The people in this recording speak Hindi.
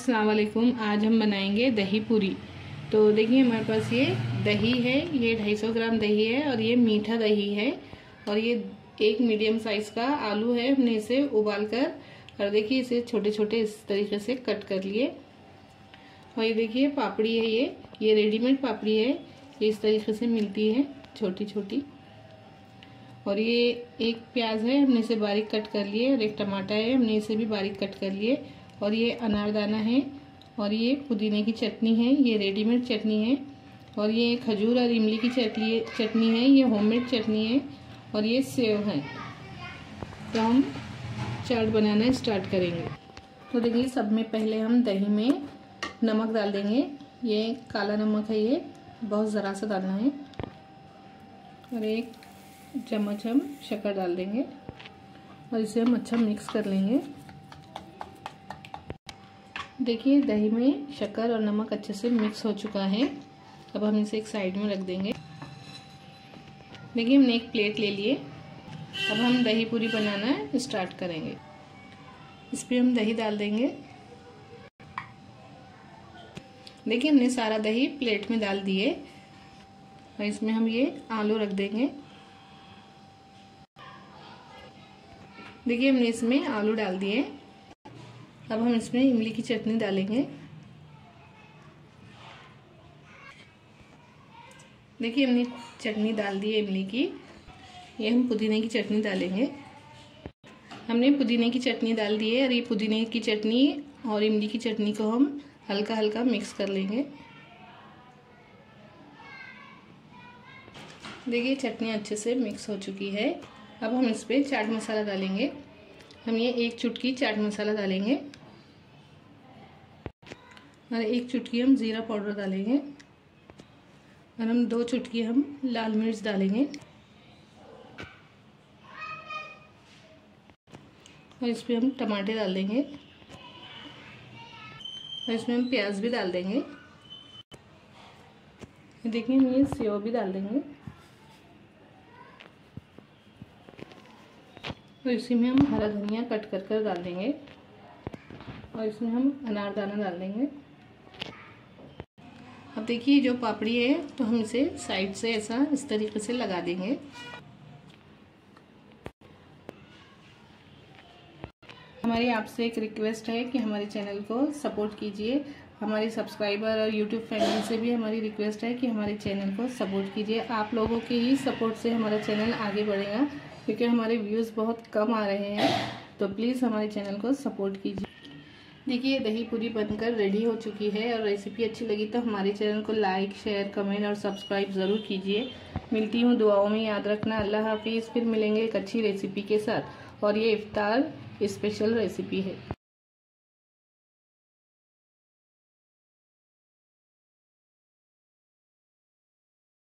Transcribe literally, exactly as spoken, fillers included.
अस्सलाम वालेकुम। आज हम बनाएंगे दही पूरी। तो देखिए हमारे पास ये दही है, ये दो सौ पचास ग्राम दही है और ये मीठा दही है और ये एक मीडियम साइज का आलू है। हमने इसे उबाल कर और देखिए इसे छोटे छोटे इस तरीके से कट कर लिए। और ये देखिए पापड़ी है, ये ये रेडीमेड पापड़ी है, ये इस तरीके से मिलती है छोटी छोटी। और ये एक प्याज है, हमने इसे बारीक कट कर लिए और एक टमाटर है, हमने इसे भी बारीक कट कर लिए। और ये अनारदाना है और ये पुदीने की चटनी है, ये रेडीमेड चटनी है। और ये खजूर और इमली की चटनी चटनी है, ये होममेड चटनी है। और ये सेव है। तो हम चाट बनाना स्टार्ट करेंगे। तो देखिए सब में पहले हम दही में नमक डाल देंगे। ये काला नमक है, ये बहुत ज़रा सा डालना है। और एक चम्मच हम शक्कर डाल देंगे और इसे हम अच्छा मिक्स कर लेंगे। देखिए दही में शक्कर और नमक अच्छे से मिक्स हो चुका है। अब हम इसे एक साइड में रख देंगे। देखिए हमने एक प्लेट ले लिए। अब हम दही पूरी बनाना स्टार्ट करेंगे। इस पर हम दही डाल देंगे। देखिए हमने सारा दही प्लेट में डाल दिए और इसमें हम ये आलू रख देंगे। देखिए हमने इसमें आलू डाल दिए। अब हम इसमें इमली की चटनी डालेंगे। देखिए हमने चटनी डाल दी है इमली की। ये हम पुदीने की चटनी डालेंगे। हमने पुदीने की चटनी डाल दी है और ये पुदीने की चटनी और इमली की चटनी को हम हल्का हल्का मिक्स कर लेंगे। देखिए चटनी अच्छे से मिक्स हो चुकी है। अब हम इस पर चाट मसाला डालेंगे। हम ये एक चुटकी चाट मसाला डालेंगे और एक चुटकी हम जीरा पाउडर डालेंगे और हम दो चुटकी हम लाल मिर्च डालेंगे। और इस पर हम टमाटर डाल देंगे और इसमें हम प्याज भी डाल देंगे। देखिए हम ये सेव भी डाल देंगे और इसी में हम हरा धनिया कट कर कर डाल देंगे और इसमें हम अनारदाना डाल देंगे। अब देखिए जो पापड़ी है तो हम इसे साइड से ऐसा इस तरीके से लगा देंगे। हमारी आपसे एक रिक्वेस्ट है कि हमारे चैनल को सपोर्ट कीजिए। हमारे सब्सक्राइबर और यूट्यूब फैमिली से भी हमारी रिक्वेस्ट है कि हमारे चैनल को सपोर्ट कीजिए। आप लोगों के ही सपोर्ट से हमारा चैनल आगे बढ़ेगा, क्योंकि हमारे व्यूज़ बहुत कम आ रहे हैं। तो प्लीज़ हमारे चैनल को सपोर्ट कीजिए। देखिए दही पूरी बनकर रेडी हो चुकी है और रेसिपी अच्छी लगी तो हमारे चैनल को लाइक शेयर कमेंट और सब्सक्राइब ज़रूर कीजिए। मिलती हूँ दुआओं में, याद रखना। अल्लाह हाफिज़। फिर मिलेंगे एक अच्छी रेसिपी के साथ। और ये इफ्तार स्पेशल रेसिपी है।